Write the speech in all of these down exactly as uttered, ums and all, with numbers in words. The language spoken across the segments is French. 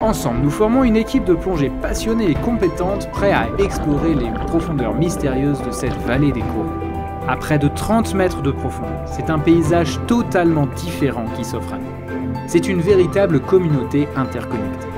Ensemble, nous formons une équipe de plongée passionnée et compétente, prêts à explorer les profondeurs mystérieuses de cette vallée des coraux. À près de trente mètres de profondeur, c'est un paysage totalement différent qui s'offre à nous. C'est une véritable communauté interconnectée.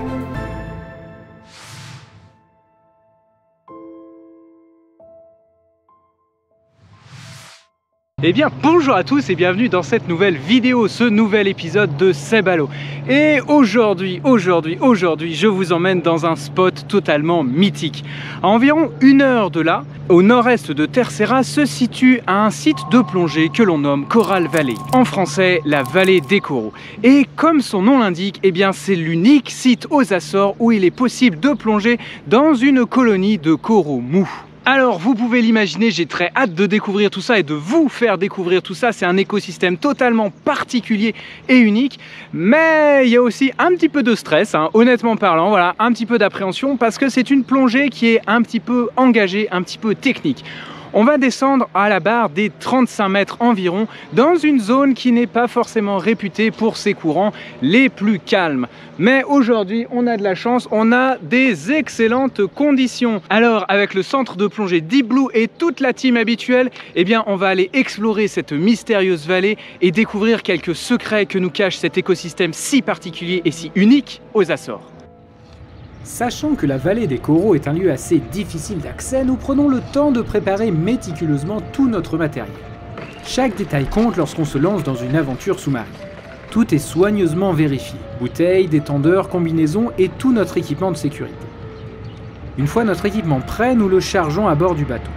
Eh bien bonjour à tous et bienvenue dans cette nouvelle vidéo, ce nouvel épisode de Seb à l'eau. Et aujourd'hui, aujourd'hui, aujourd'hui, je vous emmène dans un spot totalement mythique. À environ une heure de là, au nord-est de Terceira, se situe un site de plongée que l'on nomme Coral Valley. En français, la vallée des coraux. Et comme son nom l'indique, eh bien c'est l'unique site aux Açores où il est possible de plonger dans une colonie de coraux mous. Alors vous pouvez l'imaginer, j'ai très hâte de découvrir tout ça et de vous faire découvrir tout ça. C'est un écosystème totalement particulier et unique, mais il y a aussi un petit peu de stress, hein, honnêtement parlant, voilà, un petit peu d'appréhension parce que c'est une plongée qui est un petit peu engagée, un petit peu technique. On va descendre à la barre des trente-cinq mètres environ dans une zone qui n'est pas forcément réputée pour ses courants les plus calmes. Mais aujourd'hui, on a de la chance, on a des excellentes conditions. Alors, avec le centre de plongée Deep Blue et toute la team habituelle, eh bien, on va aller explorer cette mystérieuse vallée et découvrir quelques secrets que nous cache cet écosystème si particulier et si unique aux Açores. Sachant que la vallée des coraux est un lieu assez difficile d'accès, nous prenons le temps de préparer méticuleusement tout notre matériel. Chaque détail compte lorsqu'on se lance dans une aventure sous-marine. Tout est soigneusement vérifié, bouteilles, détendeurs, combinaisons et tout notre équipement de sécurité. Une fois notre équipement prêt, nous le chargeons à bord du bateau.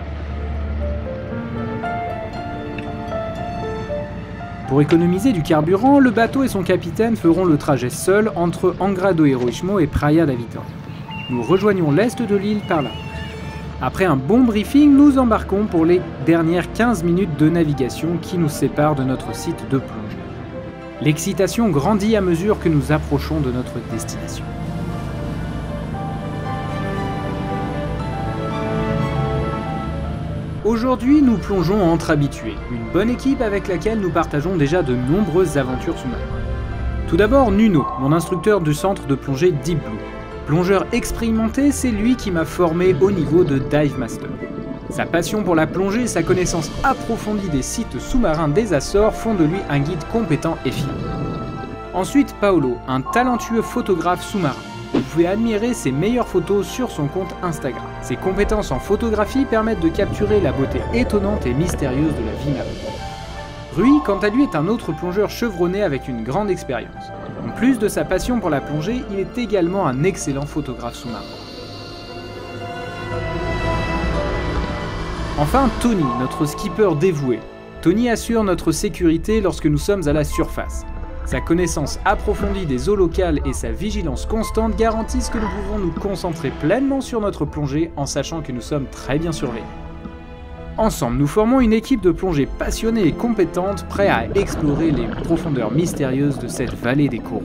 Pour économiser du carburant, le bateau et son capitaine feront le trajet seul entre Angra do Heroísmo et Praia da Vitória. Nous rejoignons l'est de l'île par là. Après un bon briefing, nous embarquons pour les dernières quinze minutes de navigation qui nous séparent de notre site de plongée. L'excitation grandit à mesure que nous approchons de notre destination. Aujourd'hui, nous plongeons entre habitués, une bonne équipe avec laquelle nous partageons déjà de nombreuses aventures sous-marines. Tout d'abord, Nuno, mon instructeur du centre de plongée Deep Blue. Plongeur expérimenté, c'est lui qui m'a formé au niveau de Dive Master. Sa passion pour la plongée et sa connaissance approfondie des sites sous-marins des Açores font de lui un guide compétent et fiable. Ensuite, Paolo, un talentueux photographe sous-marin. Vous pouvez admirer ses meilleures photos sur son compte Instagram. Ses compétences en photographie permettent de capturer la beauté étonnante et mystérieuse de la vie marine. Rui, quant à lui, est un autre plongeur chevronné avec une grande expérience. En plus de sa passion pour la plongée, il est également un excellent photographe sous-marin. Enfin, Tony, notre skipper dévoué. Tony assure notre sécurité lorsque nous sommes à la surface. Sa connaissance approfondie des eaux locales et sa vigilance constante garantissent que nous pouvons nous concentrer pleinement sur notre plongée en sachant que nous sommes très bien surveillés. Ensemble, nous formons une équipe de plongée passionnée et compétente, prêts à explorer les profondeurs mystérieuses de cette vallée des coraux.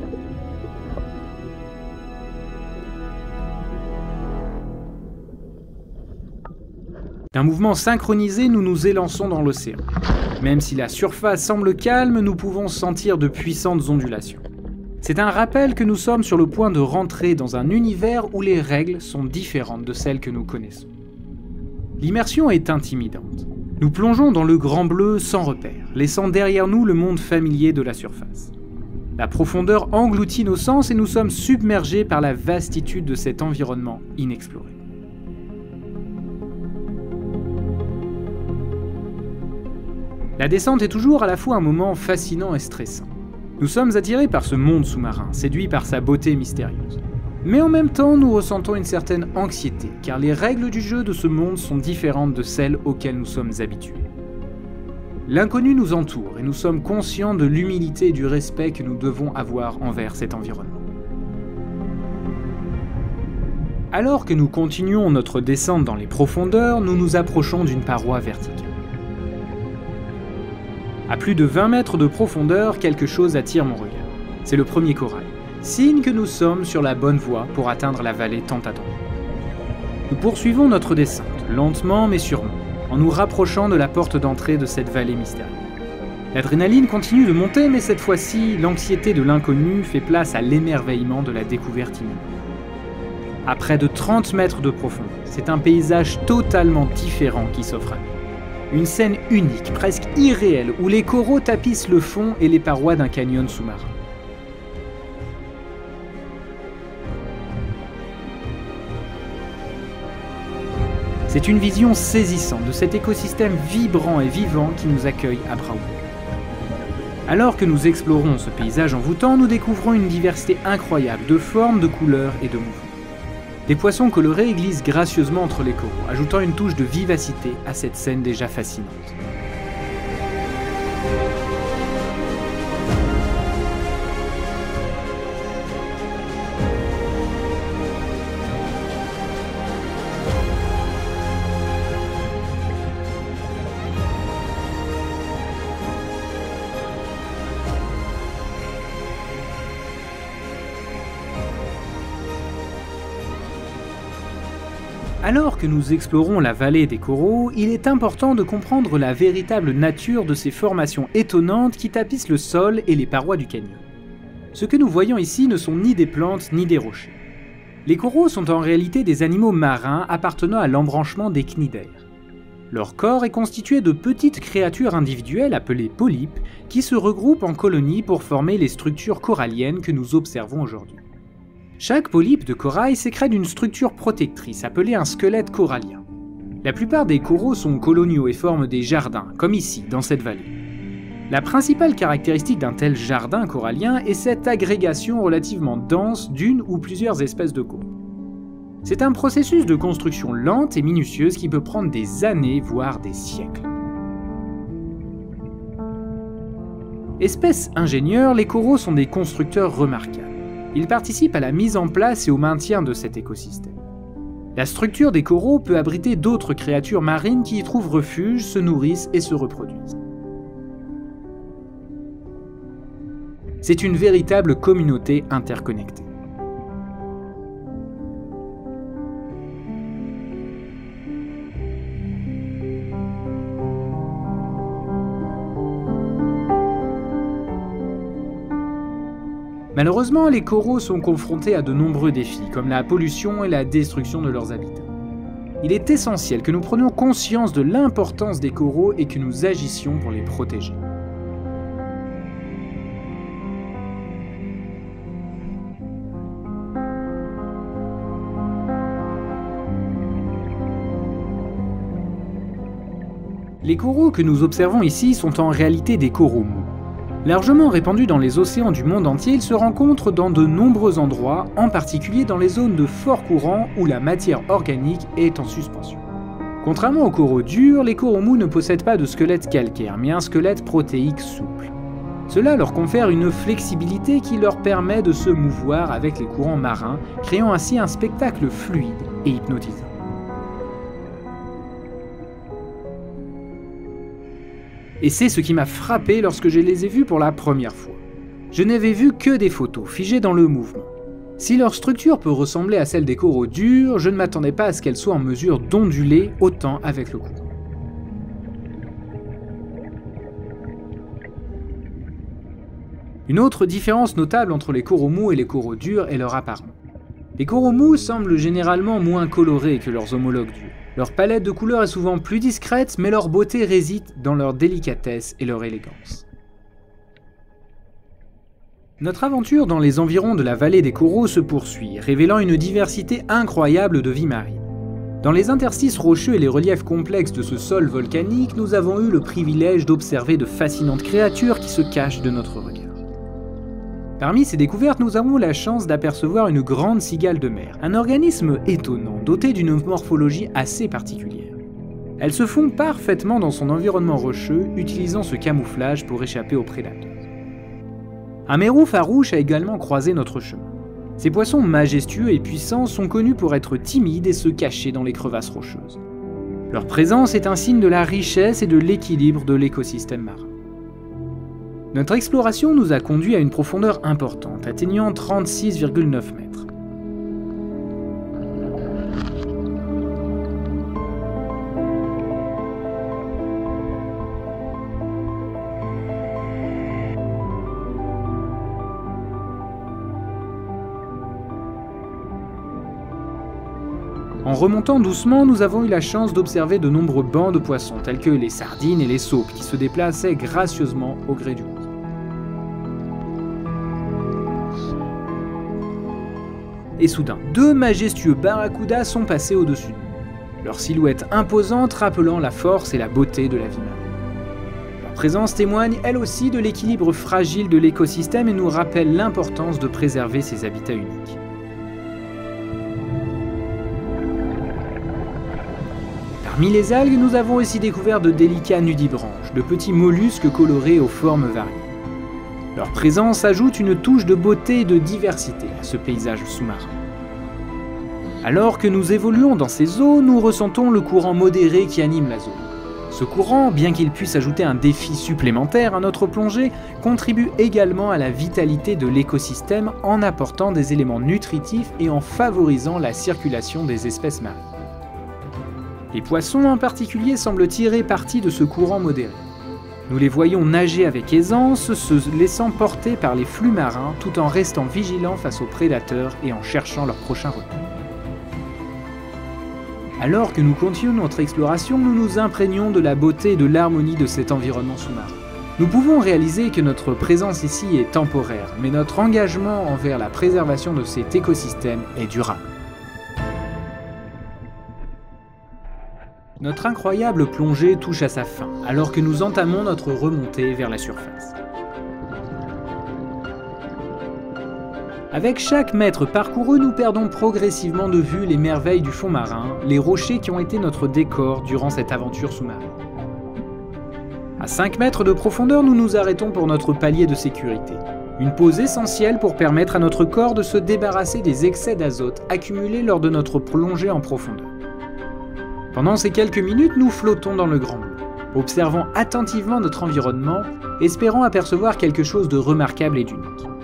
D'un mouvement synchronisé, nous nous élançons dans l'océan. Même si la surface semble calme, nous pouvons sentir de puissantes ondulations. C'est un rappel que nous sommes sur le point de rentrer dans un univers où les règles sont différentes de celles que nous connaissons. L'immersion est intimidante. Nous plongeons dans le grand bleu sans repère, laissant derrière nous le monde familier de la surface. La profondeur engloutit nos sens et nous sommes submergés par la vastitude de cet environnement inexploré. La descente est toujours à la fois un moment fascinant et stressant. Nous sommes attirés par ce monde sous-marin, séduits par sa beauté mystérieuse. Mais en même temps, nous ressentons une certaine anxiété, car les règles du jeu de ce monde sont différentes de celles auxquelles nous sommes habitués. L'inconnu nous entoure et nous sommes conscients de l'humilité et du respect que nous devons avoir envers cet environnement. Alors que nous continuons notre descente dans les profondeurs, nous nous approchons d'une paroi verticale. À plus de vingt mètres de profondeur, quelque chose attire mon regard. C'est le premier corail, signe que nous sommes sur la bonne voie pour atteindre la vallée tant attendue. Nous poursuivons notre descente, lentement mais sûrement, en nous rapprochant de la porte d'entrée de cette vallée mystérieuse. L'adrénaline continue de monter, mais cette fois-ci, l'anxiété de l'inconnu fait place à l'émerveillement de la découverte immense. À près de trente mètres de profondeur, c'est un paysage totalement différent qui s'offre à nous. Une scène unique, presque irréelle, où les coraux tapissent le fond et les parois d'un canyon sous-marin. C'est une vision saisissante de cet écosystème vibrant et vivant qui nous accueille à bras ouverts. Alors que nous explorons ce paysage envoûtant, nous découvrons une diversité incroyable de formes, de couleurs et de mouvements. Les poissons colorés glissent gracieusement entre les coraux, ajoutant une touche de vivacité à cette scène déjà fascinante. Alors que nous explorons la vallée des coraux, il est important de comprendre la véritable nature de ces formations étonnantes qui tapissent le sol et les parois du canyon. Ce que nous voyons ici ne sont ni des plantes ni des rochers. Les coraux sont en réalité des animaux marins appartenant à l'embranchement des cnidaires. Leur corps est constitué de petites créatures individuelles appelées polypes qui se regroupent en colonies pour former les structures coralliennes que nous observons aujourd'hui. Chaque polype de corail sécrète une structure protectrice appelée un squelette corallien. La plupart des coraux sont coloniaux et forment des jardins, comme ici, dans cette vallée. La principale caractéristique d'un tel jardin corallien est cette agrégation relativement dense d'une ou plusieurs espèces de coraux. C'est un processus de construction lente et minutieuse qui peut prendre des années, voire des siècles. Espèces ingénieurs, les coraux sont des constructeurs remarquables. Ils participent à la mise en place et au maintien de cet écosystème. La structure des coraux peut abriter d'autres créatures marines qui y trouvent refuge, se nourrissent et se reproduisent. C'est une véritable communauté interconnectée. Malheureusement, les coraux sont confrontés à de nombreux défis, comme la pollution et la destruction de leurs habitats. Il est essentiel que nous prenions conscience de l'importance des coraux et que nous agissions pour les protéger. Les coraux que nous observons ici sont en réalité des coraux mous. Largement répandus dans les océans du monde entier, ils se rencontrent dans de nombreux endroits, en particulier dans les zones de fort courant où la matière organique est en suspension. Contrairement aux coraux durs, les coraux mous ne possèdent pas de squelette calcaire, mais un squelette protéique souple. Cela leur confère une flexibilité qui leur permet de se mouvoir avec les courants marins, créant ainsi un spectacle fluide et hypnotisant. Et c'est ce qui m'a frappé lorsque je les ai vus pour la première fois. Je n'avais vu que des photos, figées dans le mouvement. Si leur structure peut ressembler à celle des coraux durs, je ne m'attendais pas à ce qu'elles soient en mesure d'onduler autant avec le courant. Une autre différence notable entre les coraux mous et les coraux durs est leur apparence. Les coraux mous semblent généralement moins colorés que leurs homologues durs. Leur palette de couleurs est souvent plus discrète, mais leur beauté réside dans leur délicatesse et leur élégance. Notre aventure dans les environs de la vallée des coraux se poursuit, révélant une diversité incroyable de vie marine. Dans les interstices rocheux et les reliefs complexes de ce sol volcanique, nous avons eu le privilège d'observer de fascinantes créatures qui se cachent de notre regard. Parmi ces découvertes, nous avons la chance d'apercevoir une grande cigale de mer, un organisme étonnant, doté d'une morphologie assez particulière. Elles se fond parfaitement dans son environnement rocheux, utilisant ce camouflage pour échapper aux prédateurs. Un mérou farouche a également croisé notre chemin. Ces poissons majestueux et puissants sont connus pour être timides et se cacher dans les crevasses rocheuses. Leur présence est un signe de la richesse et de l'équilibre de l'écosystème marin. Notre exploration nous a conduit à une profondeur importante, atteignant trente-six virgule neuf mètres. En remontant doucement, nous avons eu la chance d'observer de nombreux bancs de poissons, tels que les sardines et les saupes, qui se déplaçaient gracieusement au gré du courant. Et soudain, deux majestueux barracudas sont passés au-dessus de nous, leur silhouette imposante rappelant la force et la beauté de la vie marine. Leur présence témoigne, elle aussi, de l'équilibre fragile de l'écosystème et nous rappelle l'importance de préserver ces habitats uniques. Parmi les algues, nous avons aussi découvert de délicats nudibranches, de petits mollusques colorés aux formes variées. Leur présence ajoute une touche de beauté et de diversité à ce paysage sous-marin. Alors que nous évoluons dans ces eaux, nous ressentons le courant modéré qui anime la zone. Ce courant, bien qu'il puisse ajouter un défi supplémentaire à notre plongée, contribue également à la vitalité de l'écosystème en apportant des éléments nutritifs et en favorisant la circulation des espèces marines. Les poissons en particulier semblent tirer parti de ce courant modéré. Nous les voyons nager avec aisance, se laissant porter par les flux marins tout en restant vigilants face aux prédateurs et en cherchant leur prochain repas. Alors que nous continuons notre exploration, nous nous imprégnons de la beauté et de l'harmonie de cet environnement sous-marin. Nous pouvons réaliser que notre présence ici est temporaire, mais notre engagement envers la préservation de cet écosystème est durable. Notre incroyable plongée touche à sa fin, alors que nous entamons notre remontée vers la surface. Avec chaque mètre parcouru, nous perdons progressivement de vue les merveilles du fond marin, les rochers qui ont été notre décor durant cette aventure sous-marine. À cinq mètres de profondeur, nous nous arrêtons pour notre palier de sécurité. Une pause essentielle pour permettre à notre corps de se débarrasser des excès d'azote accumulés lors de notre plongée en profondeur. Pendant ces quelques minutes, nous flottons dans le grand bleu, observant attentivement notre environnement, espérant apercevoir quelque chose de remarquable et d'unique.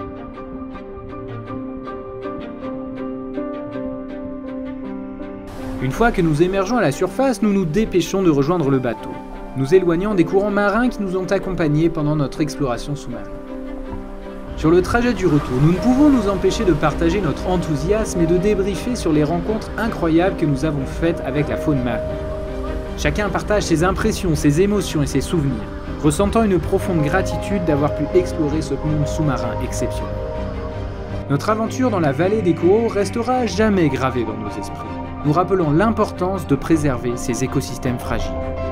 Une fois que nous émergeons à la surface, nous nous dépêchons de rejoindre le bateau, nous éloignant des courants marins qui nous ont accompagnés pendant notre exploration sous-marine. Sur le trajet du retour, nous ne pouvons nous empêcher de partager notre enthousiasme et de débriefer sur les rencontres incroyables que nous avons faites avec la faune marine. Chacun partage ses impressions, ses émotions et ses souvenirs, ressentant une profonde gratitude d'avoir pu explorer ce monde sous-marin exceptionnel. Notre aventure dans la vallée des coraux restera à jamais gravée dans nos esprits, nous rappelant l'importance de préserver ces écosystèmes fragiles.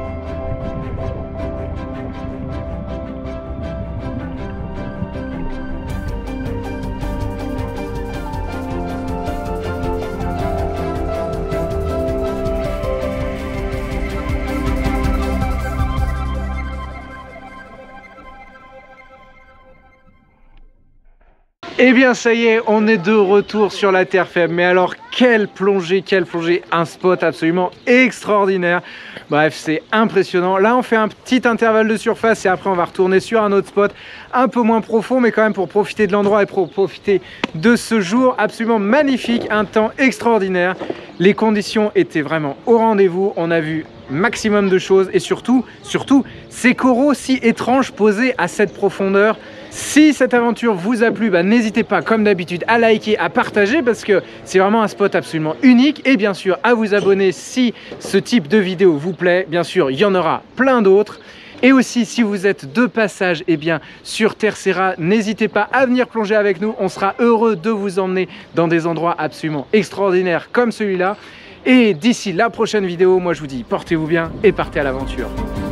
Eh bien ça y est, on est de retour sur la terre ferme. Mais alors quelle plongée, quelle plongée, un spot absolument extraordinaire. Bref, c'est impressionnant. Là on fait un petit intervalle de surface et après on va retourner sur un autre spot un peu moins profond, mais quand même pour profiter de l'endroit et pour profiter de ce jour absolument magnifique, un temps extraordinaire. Les conditions étaient vraiment au rendez-vous, on a vu maximum de choses et surtout, surtout ces coraux si étranges posés à cette profondeur. Si cette aventure vous a plu, bah, n'hésitez pas comme d'habitude à liker, à partager parce que c'est vraiment un spot absolument unique et bien sûr à vous abonner si ce type de vidéo vous plaît. Bien sûr, il y en aura plein d'autres. Et aussi, si vous êtes de passage eh bien, sur Terceira, n'hésitez pas à venir plonger avec nous. On sera heureux de vous emmener dans des endroits absolument extraordinaires comme celui-là. Et d'ici la prochaine vidéo, moi je vous dis portez-vous bien et partez à l'aventure.